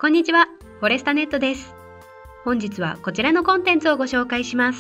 こんにちは、フォレスタネットです。本日はこちらのコンテンツをご紹介します。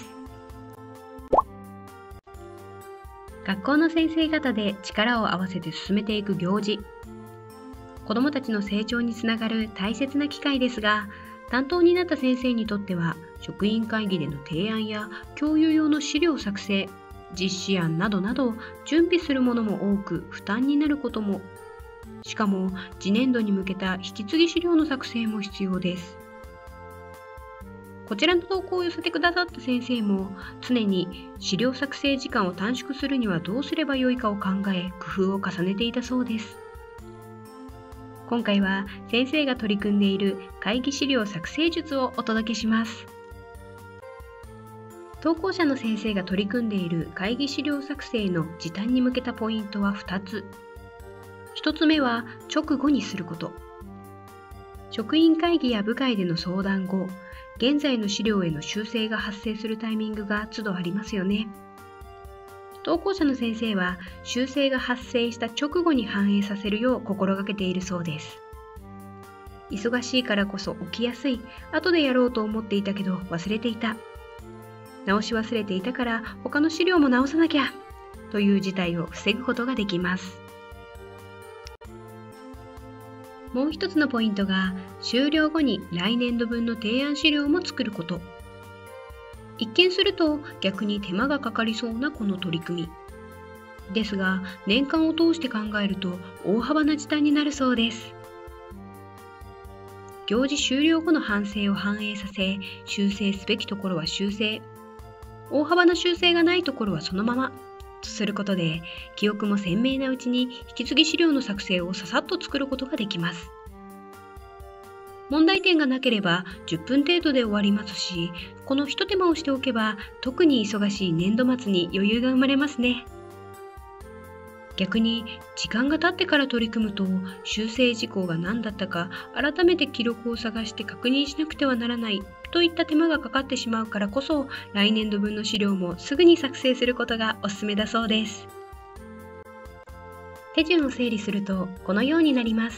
学校の先生方で力を合わせて進めていく行事。子どもたちの成長につながる大切な機会ですが、担当になった先生にとっては、職員会議での提案や共有用の資料作成、実施案などなど準備するものも多く負担になることも。しかも次年度に向けた引き継ぎ資料の作成も必要です。こちらの投稿を寄せてくださった先生も常に資料作成時間を短縮するにはどうすればよいかを考え工夫を重ねていたそうです。今回は先生が取り組んでいる会議資料作成術をお届けします。投稿者の先生が取り組んでいる会議資料作成の時短に向けたポイントは2つ。1つ目は直後にすること。職員会議や部会での相談後、現在の資料への修正が発生するタイミングが都度ありますよね。投稿者の先生は修正が発生した直後に反映させるよう心がけているそうです。忙しいからこそ起きやすい、後でやろうと思っていたけど忘れていた、直し忘れていたから他の資料も直さなきゃという事態を防ぐことができます。もう一つのポイントが終了後に来年度分の提案資料も作ること。一見すると逆に手間がかかりそうなこの取り組み。ですが年間を通して考えると大幅な時短になるそうです。行事終了後の反省を反映させ、修正すべきところは修正、大幅な修正がないところはそのままとすることで、記憶も鮮明なうちに引き継ぎ資料の作成をささっと作ることができます。問題点がなければ10分程度で終わりますし、この一手間をしておけば特に忙しい年度末に余裕が生まれますね。逆に時間が経ってから取り組むと、修正事項が何だったか改めて記録を探して確認しなくてはならないといった手間がかかってしまうからこそ、来年度分の資料もすぐに作成することがおすすめだそうです。手順を整理するとこのようになります。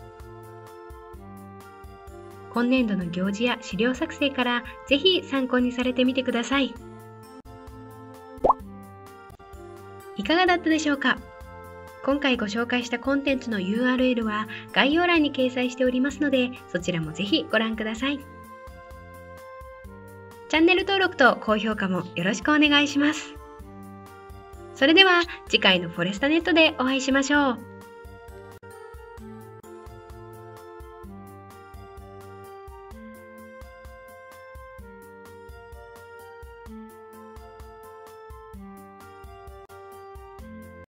今年度の行事や資料作成からぜひ参考にされてみてください。いかがだったでしょうか。今回ご紹介したコンテンツの URL は概要欄に掲載しておりますので、そちらもぜひご覧ください。チャンネル登録と高評価もよろしくお願いします。それでは次回のフォレスタネットでお会いしましょう。